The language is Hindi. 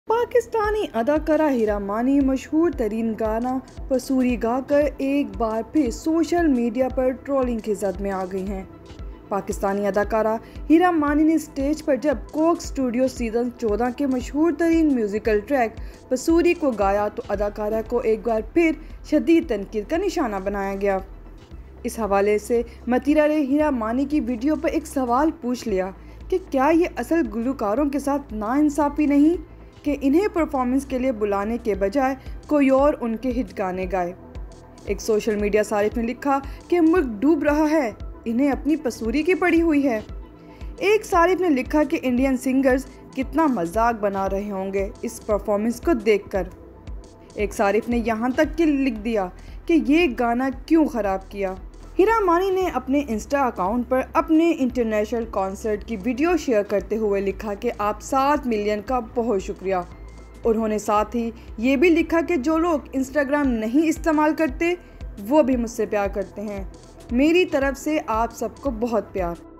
पाकिस्तानी अदाकारा हीरा मानी मशहूर तरीन गाना पसूरी गाकर एक बार फिर सोशल मीडिया पर ट्रोलिंग की जद में आ गई हैं। पाकिस्तानी अदाकारा हीरा मानी ने स्टेज पर जब कोक स्टूडियो सीजन 14 के मशहूर तरीन म्यूजिकल ट्रैक पसूरी को गाया तो अदाकारा को एक बार फिर शदीद तनकीद का निशाना बनाया गया। इस हवाले से मतीरा ने हीरा मानी की वीडियो पर एक सवाल पूछ लिया कि क्या ये असल गुलकारों के साथ नाइंसाफ़ी नहीं कि इन्हें परफॉर्मेंस के लिए बुलाने के बजाय कोई और उनके हिट गाने गाए। एक सोशल मीडिया सारिफ ने लिखा कि मुल्क डूब रहा है, इन्हें अपनी पसूरी की पड़ी हुई है। एक सारिफ ने लिखा कि इंडियन सिंगर्स कितना मजाक बना रहे होंगे इस परफॉर्मेंस को देखकर। एक सारिफ ने यहाँ तक कि लिख दिया कि ये गाना क्यों ख़राब किया। हीरा मानी ने अपने इंस्टा अकाउंट पर अपने इंटरनेशनल कॉन्सर्ट की वीडियो शेयर करते हुए लिखा कि आप 7 मिलियन का बहुत शुक्रिया। उन्होंने साथ ही ये भी लिखा कि जो लोग इंस्टाग्राम नहीं इस्तेमाल करते वो भी मुझसे प्यार करते हैं। मेरी तरफ से आप सबको बहुत प्यार।